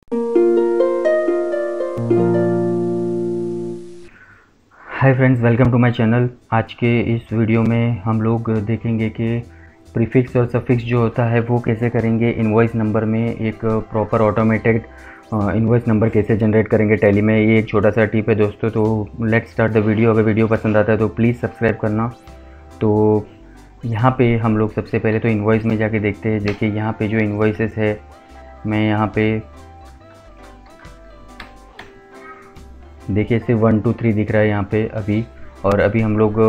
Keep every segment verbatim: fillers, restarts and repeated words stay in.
Hi friends, welcome to my channel. आज के इस वीडियो में हम लोग देखेंगे कि प्रीफिक्स और सफिक्स जो होता है वो कैसे करेंगे इनवॉइस नंबर में। एक प्रॉपर ऑटोमेटेड इनवॉइस नंबर कैसे जनरेट करेंगे टैली में। ये एक छोटा सा टिप है दोस्तों। तो लेट्स स्टार्ट द वीडियो। अगर वीडियो पसंद आता है तो प्लीज़ सब्सक्राइब करना। तो यहाँ पे हम लोग सबसे पहले तो इनवॉइस में जाके देखते हैं। देखिए यहाँ पे जो इनवॉइसेस है, मैं यहाँ पे देखिए सिर्फ वन टू थ्री दिख रहा है यहाँ पे अभी। और अभी हम लोग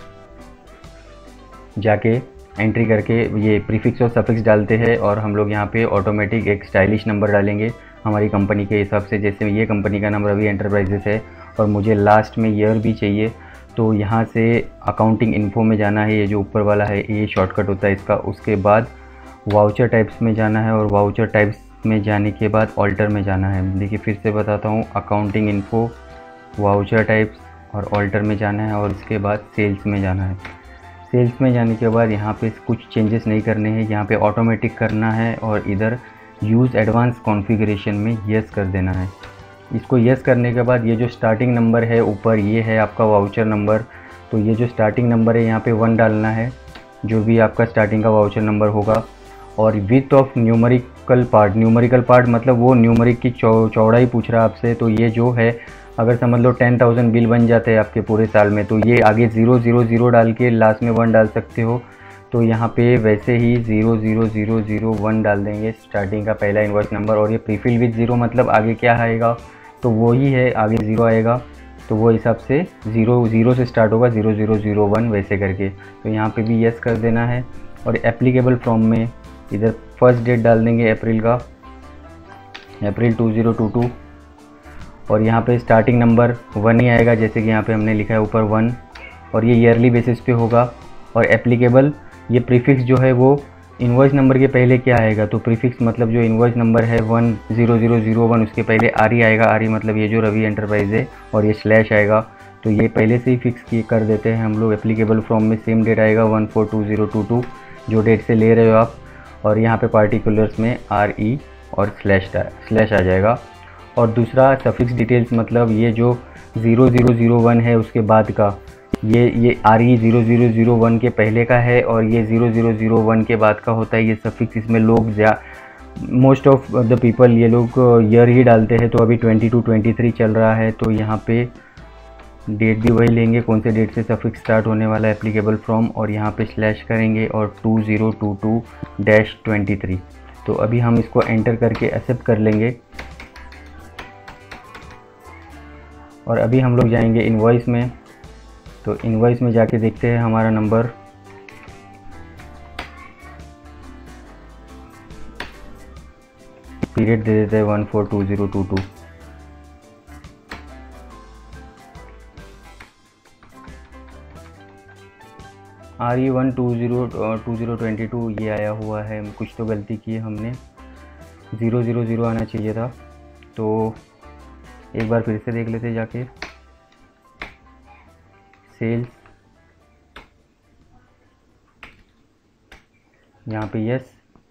जाके एंट्री करके ये प्रीफिक्स और सफिक्स डालते हैं और हम लोग यहाँ पे ऑटोमेटिक एक स्टाइलिश नंबर डालेंगे हमारी कंपनी के हिसाब से। जैसे ये कंपनी का नाम रवि एंटरप्राइजेस है और मुझे लास्ट में ईयर भी चाहिए, तो यहाँ से अकाउंटिंग इन्फो में जाना है। ये जो ऊपर वाला है ये शॉर्टकट होता है इसका। उसके बाद वाउचर टाइप्स में जाना है और वाउचर टाइप्स में जाने के बाद ऑल्टर में जाना है। देखिए फिर से बताता हूँ, अकाउंटिंग इन्फो, वाउचर टाइप्स और ऑल्टर में जाना है और इसके बाद सेल्स में जाना है। सेल्स में जाने के बाद यहाँ पे कुछ चेंजेस नहीं करने हैं, यहाँ पे ऑटोमेटिक करना है और इधर यूज़ एडवांस कॉन्फ़िगरेशन में यस कर देना है। इसको यस करने के बाद ये जो स्टार्टिंग नंबर है ऊपर, ये है आपका वाउचर नंबर। तो ये जो स्टार्टिंग नंबर है यहाँ पे वन डालना है, जो भी आपका स्टार्टिंग का वाउचर नंबर होगा। और with of numerical part, numerical part मतलब वो न्यूमेरिक की चौ चौड़ाई पूछ रहा है आपसे। तो ये जो है, अगर समझ लो टेन थाउजेंड बिल बन जाते हैं आपके पूरे साल में, तो ये आगे ज़ीरो ज़ीरो ज़ीरो डाल के लास्ट में वन डाल सकते हो। तो यहाँ पे वैसे ही zero zero zero zero one डाल देंगे स्टार्टिंग का पहला इनवॉइस नंबर। और ये प्रीफिल विथ ज़ीरो मतलब आगे क्या आएगा, तो वो ही है, आगे ज़ीरो आएगा तो वो हिसाब से ज़ीरो ज़ीरो से स्टार्ट होगा, ज़ीरो ज़ीरो ज़ीरो वन वैसे करके। तो यहाँ पे भी यस कर देना है। और एप्लीकेबल फ्रॉम में इधर फर्स्ट डेट डाल देंगे अप्रैल का, April two zero two two. और यहाँ पे स्टार्टिंग नंबर वन ही आएगा, जैसे कि यहाँ पे हमने लिखा है ऊपर वन। और ये ईयरली बेसिस पे होगा। और एप्लीकेबल, ये प्रीफिक्स जो है वो इनवॉइस नंबर के पहले क्या आएगा, तो प्रीफिक्स मतलब जो इनवॉइस नंबर है one zero zero zero one, उसके पहले आर ई आएगा। आर ई मतलब ये जो रवि एंटरप्राइज है, और ये स्लैश आएगा। तो ये पहले से ही फिक्स किए कर देते हैं हम लोग। एप्लीकेबल फ्रॉम में सेम डेट आएगा one four two zero two two, जो डेट से ले रहे हो आप। और यहाँ पे पार्टिकुलर्स में आर ई और स्लैश स्लैश आ जाएगा। और दूसरा सफिक्स डिटेल्स मतलब ये जो ज़ीरो ज़ीरो ज़ीरो वन है उसके बाद का, ये ये R E zero zero zero one के पहले का है और ये ज़ीरो ज़ीरो ज़ीरो वन के बाद का होता है ये सफिक्स। इसमें लोग ज्या मोस्ट ऑफ द पीपल ये लोग ईयर ही डालते हैं। तो अभी ट्वेंटी टू ट्वेंटी थ्री चल रहा है, तो यहाँ पे डेट भी वही लेंगे, कौन से डेट से सफिक्स स्टार्ट होने वाला है, एप्लीकेबल फ्रॉम। और यहाँ पे स्लैश करेंगे और two zero two two dash twenty three. तो अभी हम इसको एंटर करके एक्सेप्ट कर लेंगे। और अभी हम लोग जाएंगे इनवॉइस में। तो इनवॉइस में जाके देखते हैं हमारा नंबर। पीरियड दे देते हैं one four two zero two two. R E one two zero two zero twenty two ये आया हुआ है। कुछ तो गलती की है हमने, ज़ीरो ज़ीरो ज़ीरो आना चाहिए था। तो एक बार फिर से देख लेते जाके। सेल्स, यहाँ पे यस,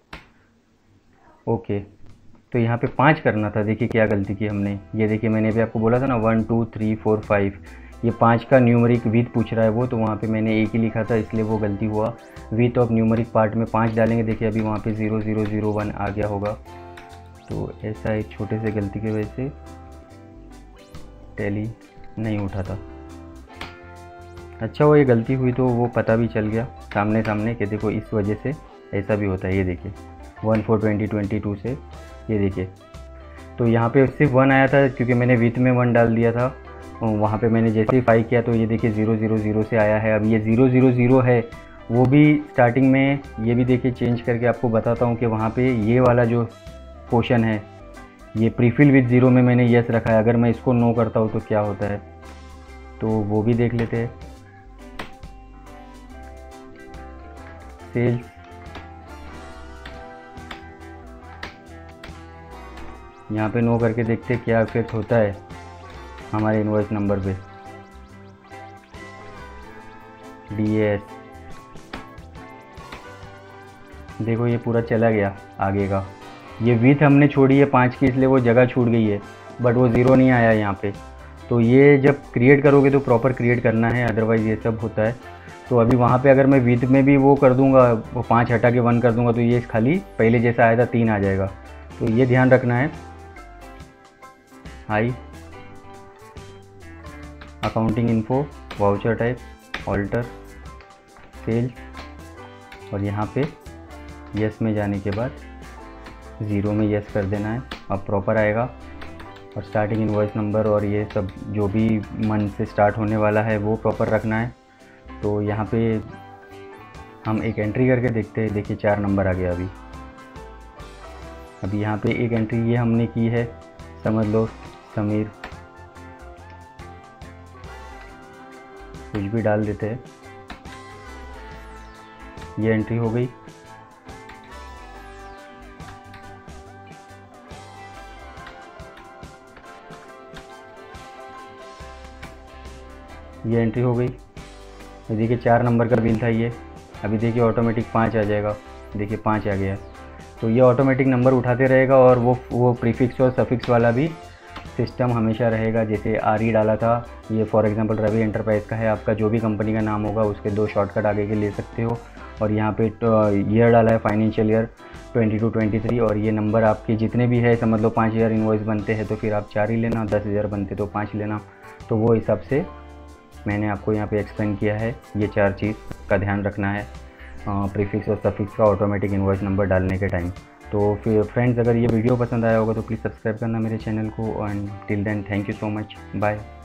ओके। तो यहाँ पे पाँच करना था। देखिए क्या गलती की हमने। ये देखिए मैंने अभी आपको बोला था ना one two three four five, ये पाँच का न्यूमरिक विथ पूछ रहा है वो, तो वहाँ पे मैंने एक ही लिखा था, इसलिए वो गलती हुआ। विथ ऑफ न्यूमरिक पार्ट में पाँच डालेंगे। देखिए अभी वहाँ पे ज़ीरो ज़ीरो ज़ीरो वन आ गया होगा। तो ऐसा एक छोटे से गलती की वजह से टैली नहीं उठा था। अच्छा वो ये गलती हुई तो वो पता भी चल गया सामने सामने कि देखो इस वजह से ऐसा भी होता है। ये देखिए one four twenty twenty two से, ये देखिए। तो यहाँ पे सिर्फ वन आया था क्योंकि मैंने विथ में वन डाल दिया था। वहाँ पे मैंने जैसे ही फाइव किया तो ये देखिए ज़ीरो ज़ीरो ज़ीरो से आया है। अब ये ज़ीरो ज़ीरो ज़ीरो है, वो भी स्टार्टिंग में। ये भी देखिए चेंज करके आपको बताता हूँ कि वहाँ पे ये वाला जो पोर्शन है, ये प्रीफिल विथ ज़ीरो में मैंने यस रखा है। अगर मैं इसको नो करता हूँ तो क्या होता है, तो वो भी देख लेते हैं। सेल्स, यहाँ पे नो करके देखते क्या इफेक्ट होता है हमारे इनवॉइस नंबर पे। डी एस, देखो ये पूरा चला गया आगे का। ये विथ हमने छोड़ी है पाँच की, इसलिए वो जगह छूट गई है, बट वो ज़ीरो नहीं आया यहाँ पे। तो ये जब क्रिएट करोगे तो प्रॉपर क्रिएट करना है, अदरवाइज़ ये सब होता है। तो अभी वहाँ पे अगर मैं विथ में भी वो कर दूँगा, वो पाँच हटा के वन कर दूँगा, तो ये खाली पहले जैसा आया था तीन आ जाएगा। तो ये ध्यान रखना है। हाई accounting info, voucher type, alter, sales, और यहाँ पे यस में जाने के बाद ज़ीरो में यस कर देना है। अब प्रॉपर आएगा। और स्टार्टिंग इनवॉइस नंबर और ये सब जो भी मंथ से स्टार्ट होने वाला है वो प्रॉपर रखना है। तो यहाँ पे हम एक एंट्री करके देखते हैं। देखिए चार नंबर आ गया अभी। अभी यहाँ पे एक एंट्री ये हमने की है, समझ लो समीर, कुछ भी डाल देते हैं। ये एंट्री हो गई। ये एंट्री हो गई। ये देखिए चार नंबर का बिल था ये। अभी देखिए ऑटोमेटिक पाँच आ जाएगा। देखिए पाँच आ गया। तो ये ऑटोमेटिक नंबर उठाते रहेगा और वो वो प्रीफिक्स और सफिक्स वाला भी सिस्टम हमेशा रहेगा। जैसे आर ई डाला था, ये फॉर एग्जांपल रवि एंटरप्राइज का है, आपका जो भी कंपनी का नाम होगा उसके दो शॉर्टकट आगे के ले सकते हो। और यहाँ पे ईयर डाला है financial year twenty two twenty three, और ये नंबर आपके जितने भी है, समझ लो पाँच हज़ार इन्वॉइस बनते हैं तो फिर आप चार ही लेना, दस हज़ार बनते तो पाँच लेना। तो वो हिसाब से मैंने आपको यहाँ पे एक्सप्लेन किया है। ये चार चीज़ का ध्यान रखना है प्रीफिक्स और सफिक्स का ऑटोमेटिक इनवॉइस नंबर डालने के टाइम। तो फिर फ्रेंड्स, अगर ये वीडियो पसंद आया होगा तो प्लीज़ सब्सक्राइब करना मेरे चैनल को। And till then thank you so much, bye.